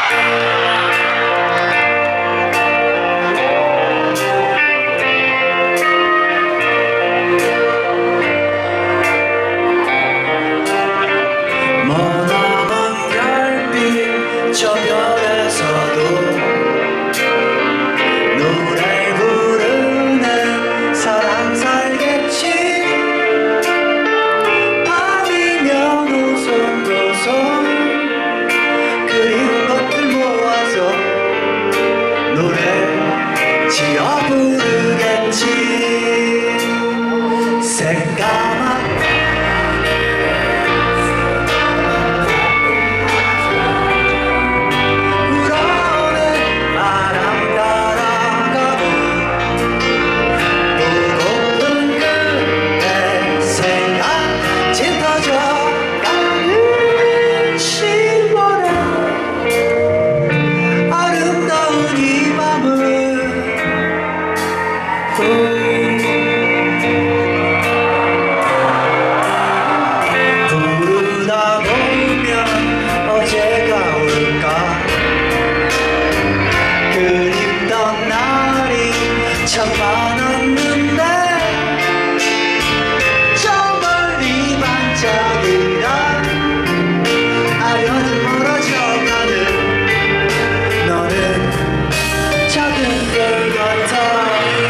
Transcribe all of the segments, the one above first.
머나먼 별빛 저 별에서도 노래 부르는 사람 살겠지. 밤이면 오손도손 그리운 것들 모아서 노래 지어 부르겠지. 새까만 부르다 보면 어제가 올까. 그립던 날이 참 많았는데 저 멀리 반짝이라 아련히 멀어져가는 너는 작은 별 같아.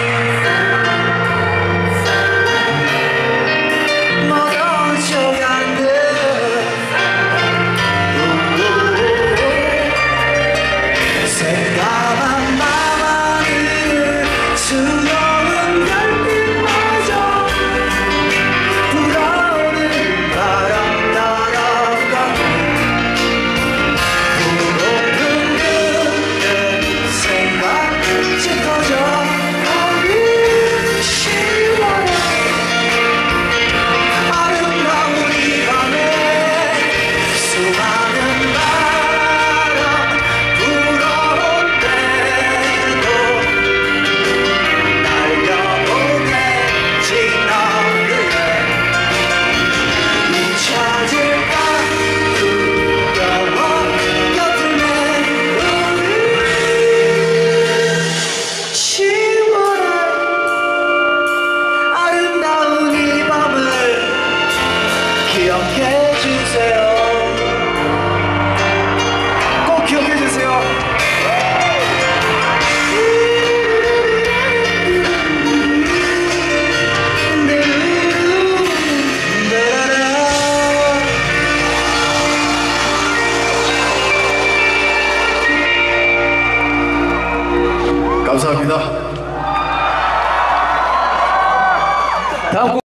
기억해주세요. 꼭 기억해주세요. 감사합니다. 다음 곡